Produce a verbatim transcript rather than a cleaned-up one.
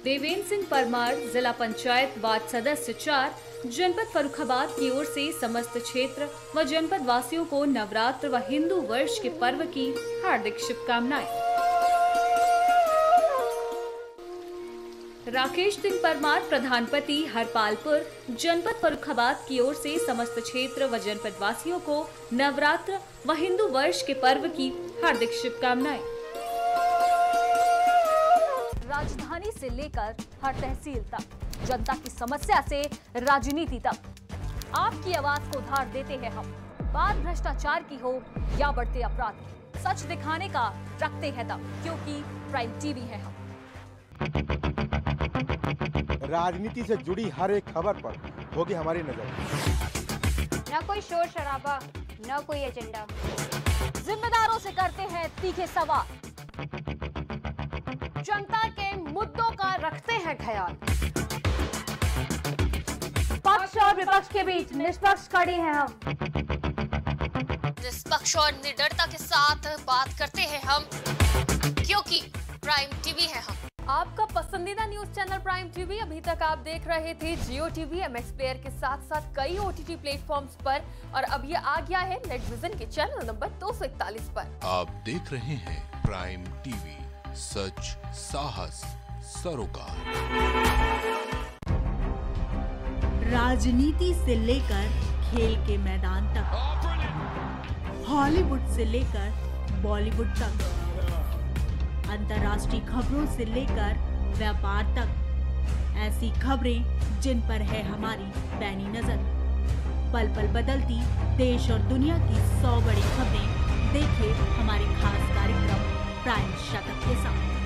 देवेंद्र सिंह परमार, जिला पंचायत वार्ड सदस्य चार, जनपद फर्रुखाबाद की ओर से समस्त क्षेत्र व जनपद वासियों को नवरात्र व हिंदू वर्ष के पर्व की हार्दिक शुभकामनाएं। राकेश सिंह परमार, प्रधानपति हरपालपुर, जनपद फर्रुखाबाद की ओर से समस्त क्षेत्र व जनपद वासियों को नवरात्र व हिंदू वर्ष के पर्व की हार्दिक शुभकामनाएं। राजधानी से लेकर हर तहसील तक, जनता की समस्या से राजनीति तक, आपकी आवाज को उधार देते हैं हम। बात भ्रष्टाचार की हो या बढ़ते अपराध की, सच दिखाने का रखते हैं दम, क्योंकि प्राइम टीवी है हम। राजनीति से जुड़ी हर एक खबर पर होगी हमारी नजर। न कोई शोर शराबा, न कोई एजेंडा, जिम्मेदारों से करते हैं तीखे सवाल, जनता के मुद्दों का रखते हैं ख्याल। पक्ष और विपक्ष के बीच निष्पक्ष खड़े हैं हम। निष्पक्ष और निडरता के साथ बात करते हैं हम, क्योंकि प्राइम टीवी है हम। आपका पसंदीदा न्यूज चैनल प्राइम टीवी। अभी तक आप देख रहे थे जियो टीवी, एमएक्स प्लेयर के साथ साथ कई ओटीटी प्लेटफॉर्म्स पर, और अब ये आ गया है नेट विजन के चैनल नंबर दो सौ इकतालीस पर। आप देख रहे हैं प्राइम टीवी, सच साहस सरोकार। राजनीति से लेकर खेल के मैदान तक, हॉलीवुड से लेकर बॉलीवुड तक, अंतर्राष्ट्रीय खबरों से लेकर व्यापार तक, ऐसी खबरें जिन पर है हमारी पैनी नजर। पल पल बदलती देश और दुनिया की सौ बड़ी खबरें देखे हमारे खास कार्यक्रम प्राइम शतक के साथ।